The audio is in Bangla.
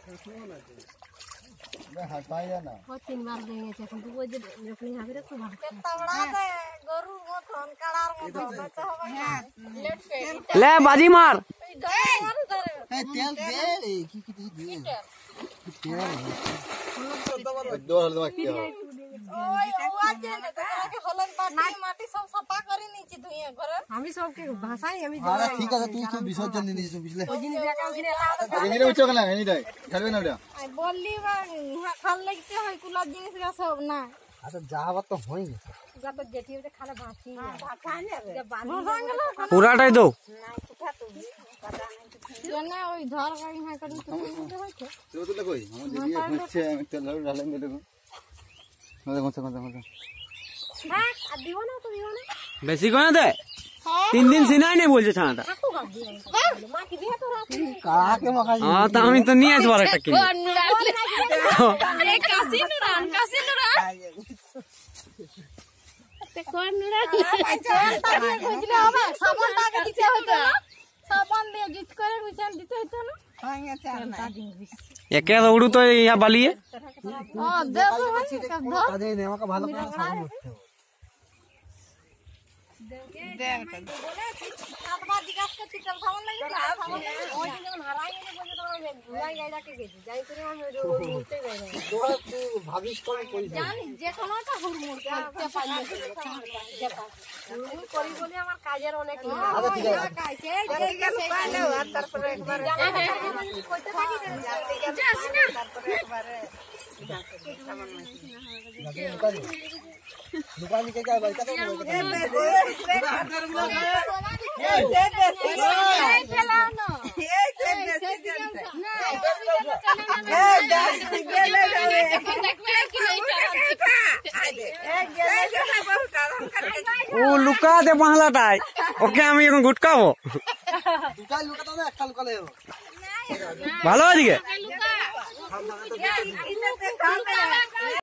हटाया ना वो 3 बार देंगे चेकन तो वो जो रोकनी यहाँ पे रखो भाग तवड़ा दे गरु मथन कड़ार मथन बचा होगा ले बाजी मार तेल दे की दे तेल दो हल्दी मार किया ओए आवाज ने तो के हलन बाटी माटी सब सफा करी नीचे धुइए घर हम ही सब के भाषा ही हम ही हां ठीक है तू सब विसर्जन नहीं दिस पिछले ओ जिन जगह उठने एनी उच्च कला एनी दे छड़बे ना आई बोलली बा खाल लगते है कुला जिनिस का सब ना अच्छा जावत तो होई जब जेठी होते खाना भासी जब बांध पूराटाই दो ना ओई धर गई है करू तो तो तो कोई हम देखिए बच्चे तेल डालेंगे देखो कौन सा हां दियो ना तो दियो ना বেশি কোনা দে 3 दिन সিনাই নেই বলছে ছানাটা मां की दिया तो रात कहा के मखा हां তা আমি তো নিয়ে আসবার একটা কিনে अरे कासी नुरान ते कोन नुरा खोजले होबा सामान टाका दिसे होता सामान ले जित करे विचार दिते होता ना একে দৌড়ু তো ইয়া বালিয়ে हां देखो अरे नेमा का भालो का सामान सातवा दिगास के चिकन सामान लगी सामान ओ जन हराई ने बोले तो भुलाई गाइडा के गे지 যাই করে আমি উঠতে যাই না तू भाविश कोई जान जे कोनটা হুড়মুড় করতে পারি আমি করি বলে আমার কাজের অনেক আচ্ছা ঠিক আছে কাইছে যে গেল পালো আর তারপরে একবার কইতে থাকি যাস না তারপরে একবারে दुकान के क्या भाई ও লুকা দে বাংলাটাই ওকে আমি এখন গুটকাবো दुकान लुका तो ना একটা লুকা লে ভালো আছে লুকা